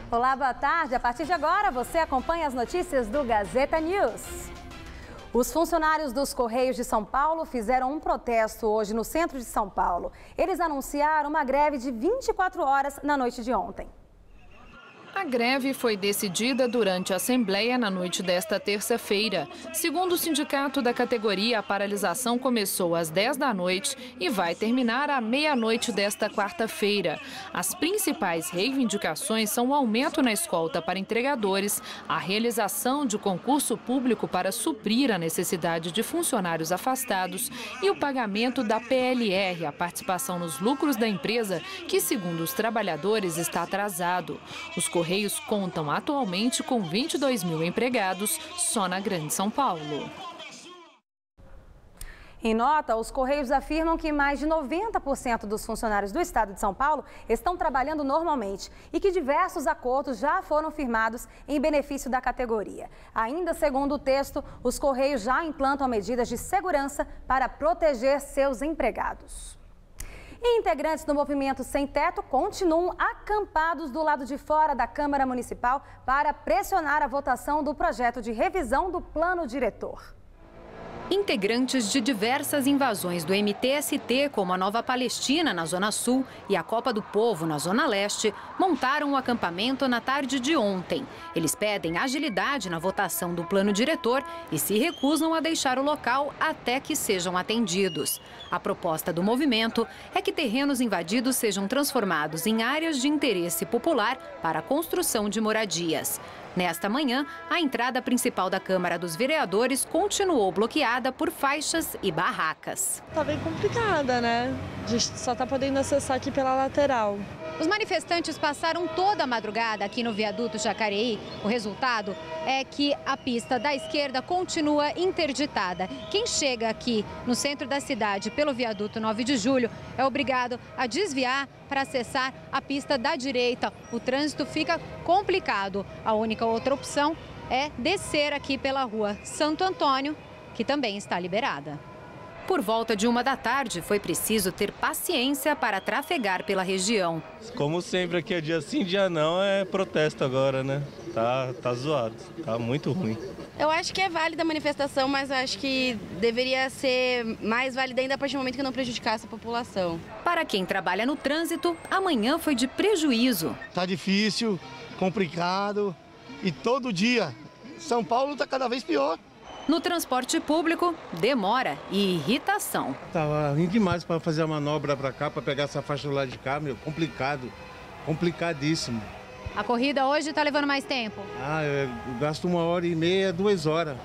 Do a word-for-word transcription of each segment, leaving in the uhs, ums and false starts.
Olá, boa tarde. A partir de agora, você acompanha as notícias do Gazeta News. Os funcionários dos Correios de São Paulo fizeram um protesto hoje no centro de São Paulo. Eles anunciaram uma greve de vinte e quatro horas na noite de ontem. A greve foi decidida durante a Assembleia na noite desta terça-feira. Segundo o sindicato da categoria, a paralisação começou às dez da noite e vai terminar à meia-noite desta quarta-feira. As principais reivindicações são o aumento na escolta para entregadores, a realização de concurso público para suprir a necessidade de funcionários afastados e o pagamento da P L R, a participação nos lucros da empresa, que, segundo os trabalhadores, está atrasado. Os Correios contam atualmente com vinte e dois mil empregados só na Grande São Paulo. Em nota, os Correios afirmam que mais de noventa por cento dos funcionários do estado de São Paulo estão trabalhando normalmente e que diversos acordos já foram firmados em benefício da categoria. Ainda segundo o texto, os Correios já implantam medidas de segurança para proteger seus empregados. E integrantes do movimento Sem Teto continuam acampados do lado de fora da Câmara Municipal para pressionar a votação do projeto de revisão do plano diretor. Integrantes de diversas invasões do M T S T, como a Nova Palestina, na Zona Sul, e a Copa do Povo, na Zona Leste, montaram o acampamento na tarde de ontem. Eles pedem agilidade na votação do plano diretor e se recusam a deixar o local até que sejam atendidos. A proposta do movimento é que terrenos invadidos sejam transformados em áreas de interesse popular para a construção de moradias. Nesta manhã, a entrada principal da Câmara dos Vereadores continuou bloqueada por faixas e barracas. Tá bem complicada, né? A gente só tá podendo acessar aqui pela lateral. Os manifestantes passaram toda a madrugada aqui no viaduto Jacareí. O resultado é que a pista da esquerda continua interditada. Quem chega aqui no centro da cidade pelo viaduto nove de julho é obrigado a desviar para acessar a pista da direita. O trânsito fica complicado. A única outra opção é descer aqui pela rua Santo Antônio, que também está liberada. Por volta de uma da tarde, foi preciso ter paciência para trafegar pela região. Como sempre, aqui é dia sim, dia não, é protesto agora, né? Tá, tá zoado, tá muito ruim. Eu acho que é válida a manifestação, mas acho que deveria ser mais válida ainda a partir do momento que não prejudicasse a população. Para quem trabalha no trânsito, amanhã foi de prejuízo. Tá difícil, complicado e todo dia. São Paulo tá cada vez pior. No transporte público, demora e irritação. Tava indo demais para fazer a manobra para cá, para pegar essa faixa do lado de cá, meu, complicado, complicadíssimo. A corrida hoje está levando mais tempo? Ah, eu gasto uma hora e meia, duas horas.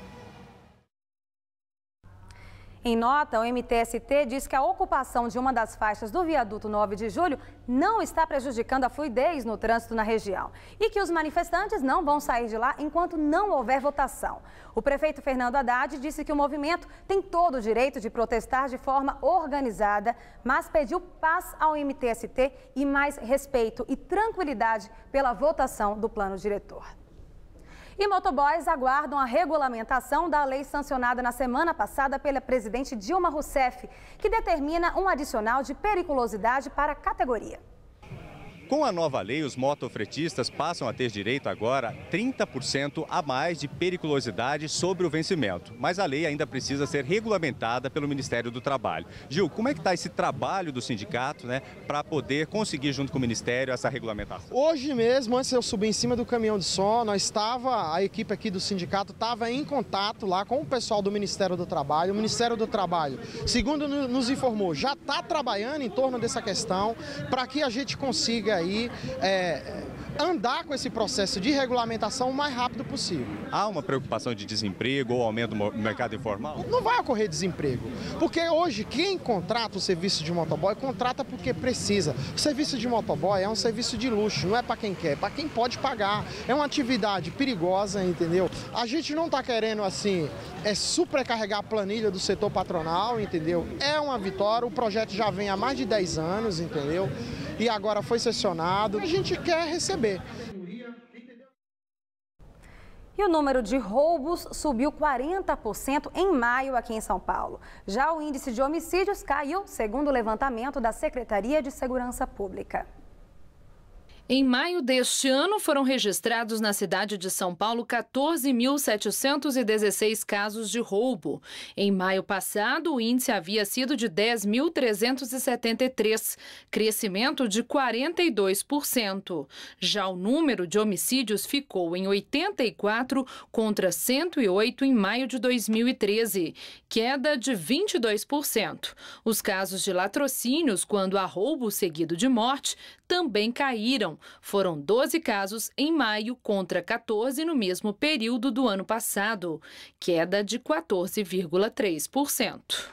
Em nota, o M T S T diz que a ocupação de uma das faixas do viaduto nove de julho não está prejudicando a fluidez no trânsito na região e que os manifestantes não vão sair de lá enquanto não houver votação. O prefeito Fernando Haddad disse que o movimento tem todo o direito de protestar de forma organizada, mas pediu paz ao M T S T e mais respeito e tranquilidade pela votação do plano diretor. E motoboys aguardam a regulamentação da lei sancionada na semana passada pela presidente Dilma Rousseff, que determina um adicional de periculosidade para a categoria. Com a nova lei, os motofretistas passam a ter direito agora a trinta por cento a mais de periculosidade sobre o vencimento. Mas a lei ainda precisa ser regulamentada pelo Ministério do Trabalho. Gil, como é que está esse trabalho do sindicato, né, para poder conseguir, junto com o Ministério, essa regulamentação? Hoje mesmo, antes de eu subir em cima do caminhão de som, nós estava, a equipe aqui do sindicato estava em contato lá com o pessoal do Ministério do Trabalho. O Ministério do Trabalho, segundo nos informou, já está trabalhando em torno dessa questão para que a gente consiga aí é, andar com esse processo de regulamentação o mais rápido possível. Há uma preocupação de desemprego ou aumento do mercado informal? Não vai ocorrer desemprego, porque hoje quem contrata o serviço de motoboy, contrata porque precisa. O serviço de motoboy é um serviço de luxo, não é para quem quer, é para quem pode pagar. É uma atividade perigosa, entendeu? A gente não está querendo, assim, é supercarregar a planilha do setor patronal, entendeu? É uma vitória, o projeto já vem há mais de dez anos, entendeu? E agora foi sessionado, a gente quer receber. E o número de roubos subiu quarenta por cento em maio aqui em São Paulo. Já o índice de homicídios caiu, segundo o levantamento da Secretaria de Segurança Pública. Em maio deste ano, foram registrados na cidade de São Paulo quatorze mil setecentos e dezesseis casos de roubo. Em maio passado, o índice havia sido de dez mil trezentos e setenta e três, crescimento de quarenta e dois por cento. Já o número de homicídios ficou em oitenta e quatro contra cento e oito em maio de dois mil e treze, queda de vinte e dois por cento. Os casos de latrocínios, quando há roubo seguido de morte, também caíram. Foram doze casos em maio contra quatorze no mesmo período do ano passado, queda de quatorze vírgula três por cento.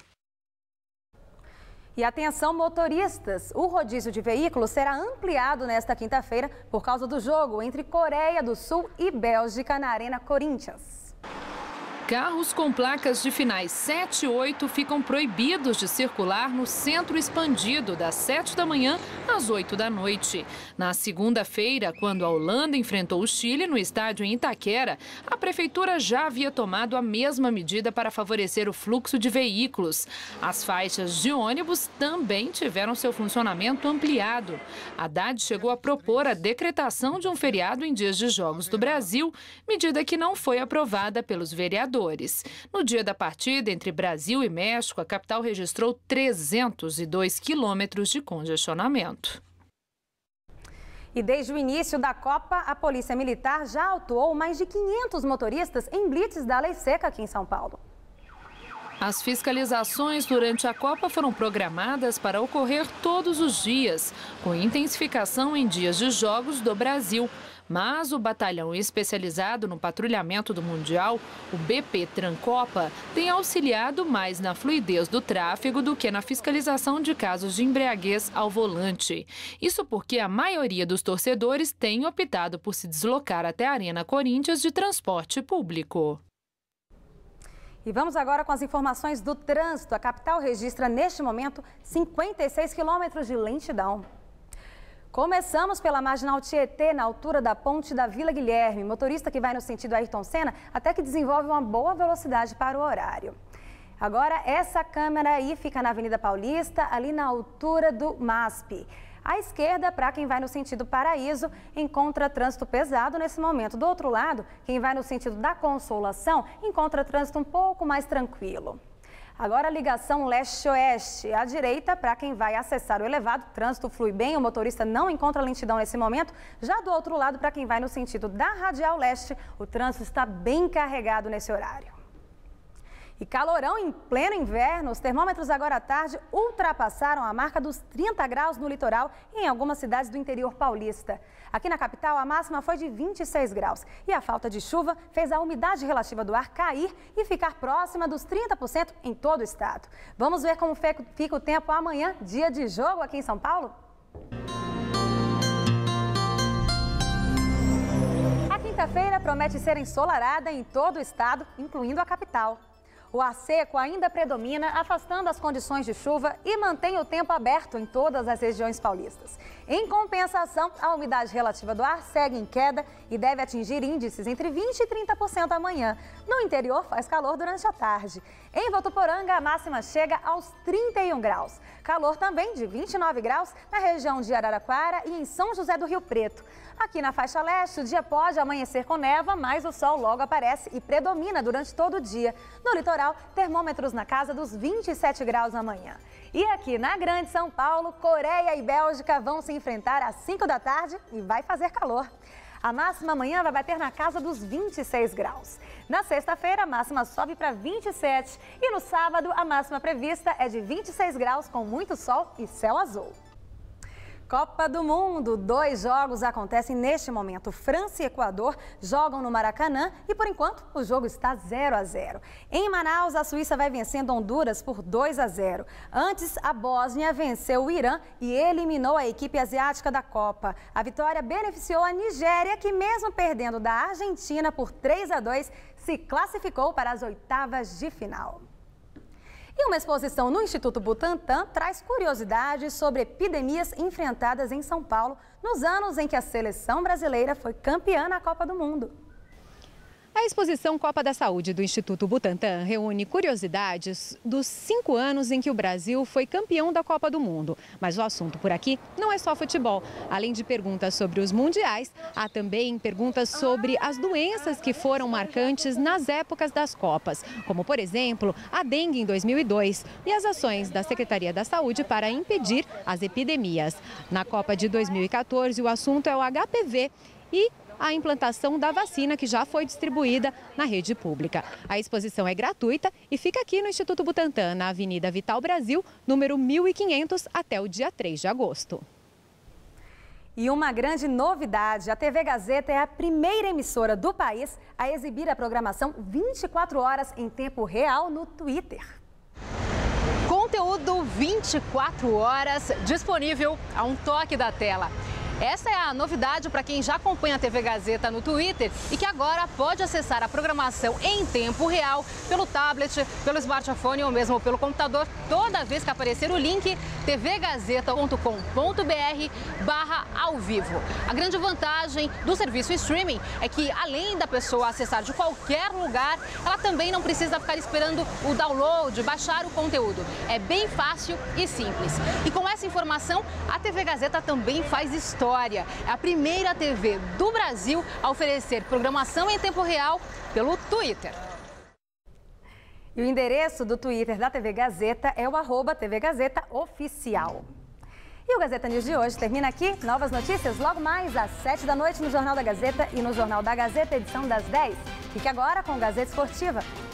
E atenção, motoristas, o rodízio de veículos será ampliado nesta quinta-feira por causa do jogo entre Coreia do Sul e Bélgica na Arena Corinthians. Carros com placas de finais sete e oito ficam proibidos de circular no centro expandido das sete da manhã às oito da noite. Na segunda-feira, quando a Holanda enfrentou o Chile no estádio em Itaquera, a prefeitura já havia tomado a mesma medida para favorecer o fluxo de veículos. As faixas de ônibus também tiveram seu funcionamento ampliado. Haddad chegou a propor a decretação de um feriado em dias de Jogos do Brasil, medida que não foi aprovada pelos vereadores. No dia da partida entre Brasil e México, a capital registrou trezentos e dois quilômetros de congestionamento. E desde o início da Copa, a Polícia Militar já autuou mais de quinhentos motoristas em blitz da Lei Seca aqui em São Paulo. As fiscalizações durante a Copa foram programadas para ocorrer todos os dias, com intensificação em dias de Jogos do Brasil. Mas o batalhão especializado no patrulhamento do Mundial, o B P Trancopa, tem auxiliado mais na fluidez do tráfego do que na fiscalização de casos de embriaguez ao volante. Isso porque a maioria dos torcedores tem optado por se deslocar até a Arena Corinthians de transporte público. E vamos agora com as informações do trânsito. A capital registra neste momento cinquenta e seis quilômetros de lentidão. Começamos pela Marginal Tietê, na altura da ponte da Vila Guilherme. Motorista que vai no sentido Ayrton Senna até que desenvolve uma boa velocidade para o horário. Agora, essa câmera aí fica na Avenida Paulista, ali na altura do M A S P. À esquerda, para quem vai no sentido Paraíso, encontra trânsito pesado nesse momento. Do outro lado, quem vai no sentido da Consolação, encontra trânsito um pouco mais tranquilo. Agora a ligação leste-oeste. À direita, para quem vai acessar o elevado, o trânsito flui bem, o motorista não encontra lentidão nesse momento. Já do outro lado, para quem vai no sentido da Radial Leste, o trânsito está bem carregado nesse horário. E calorão em pleno inverno, os termômetros agora à tarde ultrapassaram a marca dos trinta graus no litoral e em algumas cidades do interior paulista. Aqui na capital, a máxima foi de vinte e seis graus e a falta de chuva fez a umidade relativa do ar cair e ficar próxima dos trinta por cento em todo o estado. Vamos ver como fica o tempo amanhã, dia de jogo aqui em São Paulo? A quinta-feira promete ser ensolarada em todo o estado, incluindo a capital. O ar seco ainda predomina, afastando as condições de chuva e mantém o tempo aberto em todas as regiões paulistas. Em compensação, a umidade relativa do ar segue em queda e deve atingir índices entre vinte por cento e trinta por cento amanhã. No interior, faz calor durante a tarde. Em Votuporanga, a máxima chega aos trinta e um graus. Calor também de vinte e nove graus na região de Araraquara e em São José do Rio Preto. Aqui na faixa leste, o dia pode amanhecer com névoa, mas o sol logo aparece e predomina durante todo o dia. No litoral, termômetros na casa dos vinte e sete graus amanhã. E aqui na Grande São Paulo, Coreia e Bélgica vão se enfrentar às cinco da tarde e vai fazer calor. A máxima amanhã vai bater na casa dos vinte e seis graus. Na sexta-feira, a máxima sobe para vinte e sete e no sábado, a máxima prevista é de vinte e seis graus com muito sol e céu azul. Copa do Mundo. Dois jogos acontecem neste momento. França e Equador jogam no Maracanã e, por enquanto, o jogo está zero a zero. Em Manaus, a Suíça vai vencendo Honduras por dois a zero. Antes, a Bósnia venceu o Irã e eliminou a equipe asiática da Copa. A vitória beneficiou a Nigéria, que mesmo perdendo da Argentina por três a dois, se classificou para as oitavas de final. E uma exposição no Instituto Butantan traz curiosidades sobre epidemias enfrentadas em São Paulo nos anos em que a seleção brasileira foi campeã na Copa do Mundo. A exposição Copa da Saúde do Instituto Butantan reúne curiosidades dos cinco anos em que o Brasil foi campeão da Copa do Mundo. Mas o assunto por aqui não é só futebol. Além de perguntas sobre os mundiais, há também perguntas sobre as doenças que foram marcantes nas épocas das Copas, como, por exemplo, a dengue em dois mil e dois e as ações da Secretaria da Saúde para impedir as epidemias. Na Copa de dois mil e quatorze, o assunto é o H P V e a implantação da vacina que já foi distribuída na rede pública. A exposição é gratuita e fica aqui no Instituto Butantan, na Avenida Vital Brasil, número mil e quinhentos, até o dia três de agosto. E uma grande novidade, a T V Gazeta é a primeira emissora do país a exibir a programação vinte e quatro horas em tempo real no Twitter. Conteúdo vinte e quatro horas disponível a um toque da tela. Essa é a novidade para quem já acompanha a T V Gazeta no Twitter e que agora pode acessar a programação em tempo real pelo tablet, pelo smartphone ou mesmo pelo computador, toda vez que aparecer o link tvgazeta ponto com ponto br barra ao vivo. A grande vantagem do serviço streaming é que, além da pessoa acessar de qualquer lugar, ela também não precisa ficar esperando o download, baixar o conteúdo. É bem fácil e simples. E com essa informação, a T V Gazeta também faz história. É a primeira T V do Brasil a oferecer programação em tempo real pelo Twitter. E o endereço do Twitter da T V Gazeta é o arroba T V Gazeta Oficial. E o Gazeta News de hoje termina aqui. Novas notícias logo mais às sete da noite no Jornal da Gazeta e no Jornal da Gazeta, edição das dez. Fique agora com o Gazeta Esportiva.